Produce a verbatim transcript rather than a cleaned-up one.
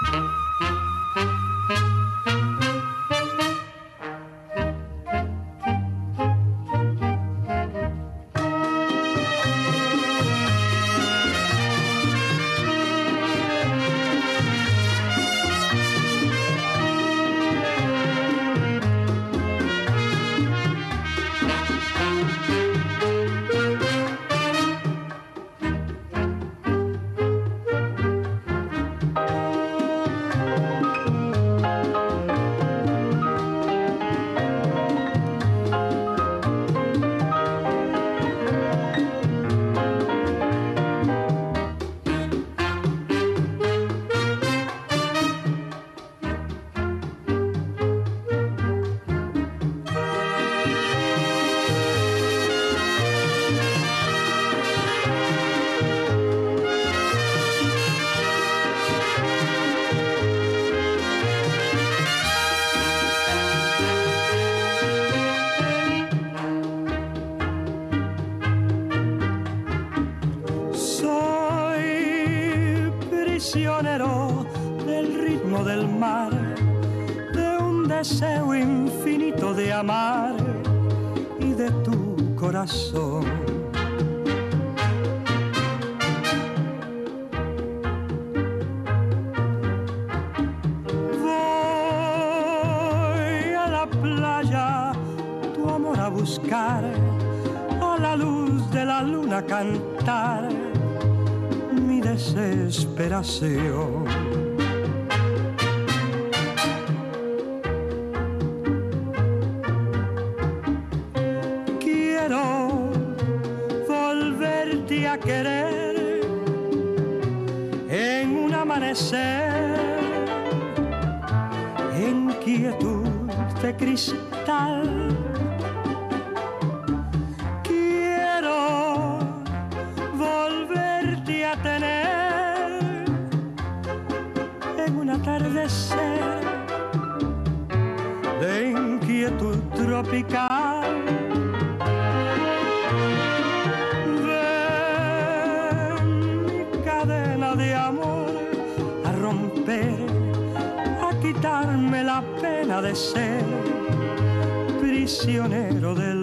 Prisionero del ritmo del mar, de un deseo infinito de amar y de tu corazón. Voy a la playa, tu amor a buscar, a la luz de la luna cantar mi desesperación. Quiero volverte a querer en un amanecer, en quietud de cristal. Tener en un atardecer de inquietud tropical. Ven mi cadena de amor a romper, a quitarme la pena de ser prisionero del